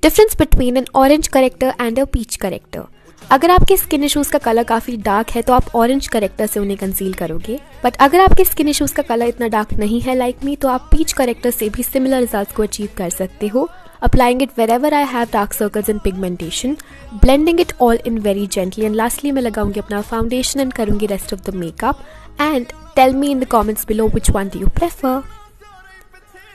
Difference between an orange character and a peach character. अगर आपके skin issues का colour काफ़ी डार्क है तो आप ऑरेंज करेक्टर से उन्हें कंसील करोगे, बट अगर आपके स्किन इशूज़ का कलर इतना डार्क नहीं है लाइक मी, तो आप पीच करेक्टर से भी सिमिलर रिजल्ट्स को अचीव कर सकते हो, applying it wherever I have dark circles and pigmentation, blending it all in very gently, and lastly मैं लगाऊंगी अपना फाउंडेशन एंड करूंगी rest of the makeup. And tell me in the comments below which one do you prefer.